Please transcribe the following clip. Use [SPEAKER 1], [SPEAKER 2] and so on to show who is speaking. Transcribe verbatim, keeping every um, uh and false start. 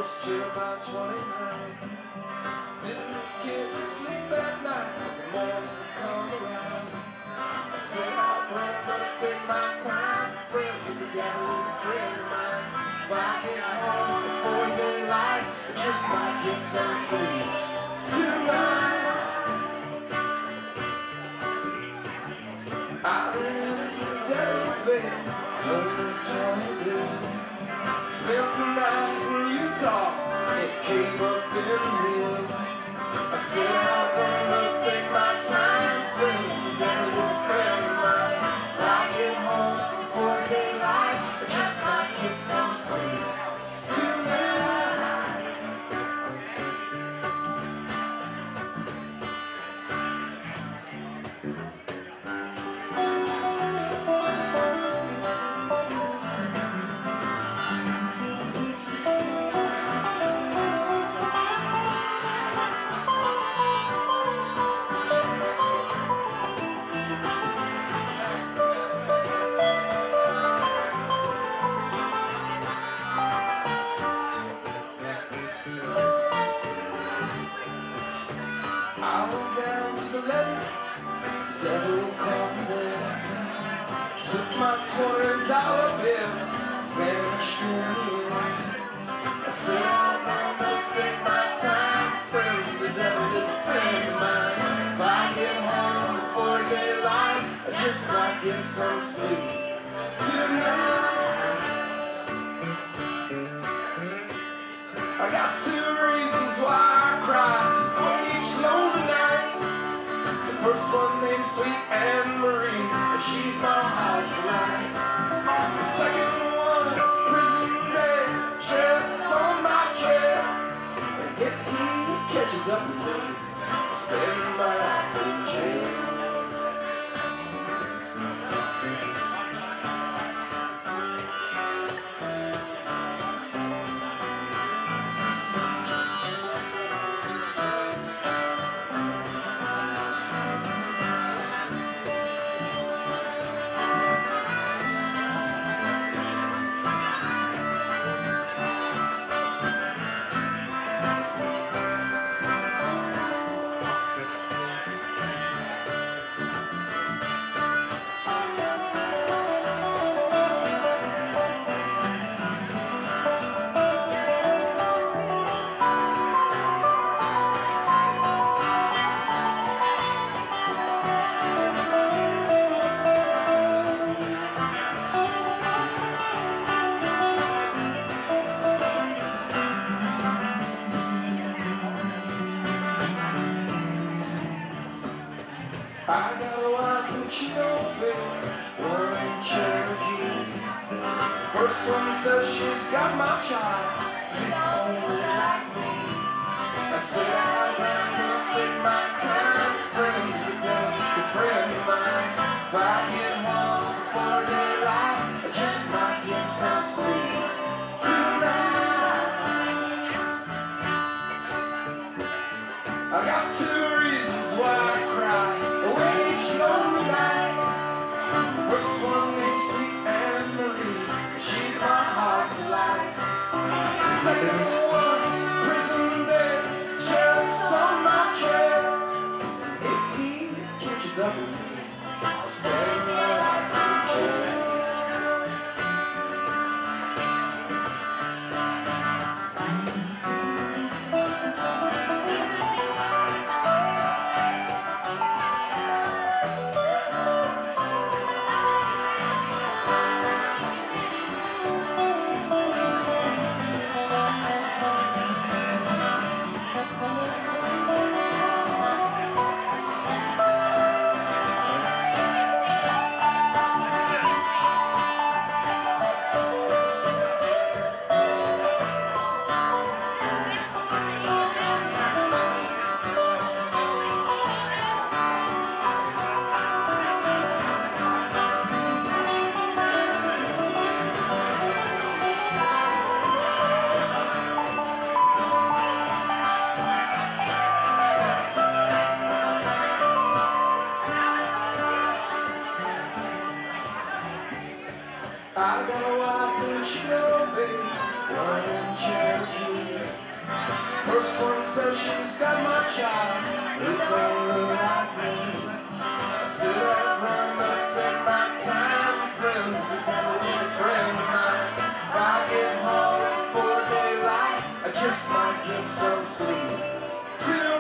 [SPEAKER 1] was till about twenty-nine. Didn't get to sleep at night till the morning come around. I said I'm gonna take my time. Friend with the devil is a friend of mine. If I get home before daylight, I just might get some sleep tonight. I ran into the devil bed under a tornado. Spent the night in Utah, it came up in the hills. I said I'm gonna take my time, friend, the devil is a friend of mine. If I get home before daylight, I just might get some sleep tonight. I went down to the levee, the devil caught me there. Took my twenty dollar bill, vanished in the air. I said I'm gonna take my time, friend, the devil is a friend of mine. If I get home before daylight, I just might get some sleep tonight. I got two reasons why I cry each lonely night. The first one named Sweet Anne Marie, and she's my house tonight. The second one is prison bed, sheriff's on my chair. And if he catches up with me, I'll spend my life in jail. I got a wife in Cherokee, one in Cherokee. First one says she's got my child, they totally like me. I said I'm gonna take my time, friend, the devil's a friend of mine. If I get home before daylight, I just might get some sleep tonight. I got two reasons why I cry each lonely night. First one named Sweet Anne Marie, she's my heart's delight. The second one is prison bed, sheriff's on my chair. If he catches up with me, I'll spend my life in jail. I got a wife in Cherokee, one in Cherokee. First one says she's got my child, it don't look like me. I still have run, but I take my time, friend. The devil is a friend of mine. If I get home before daylight, I just might get some sleep. Till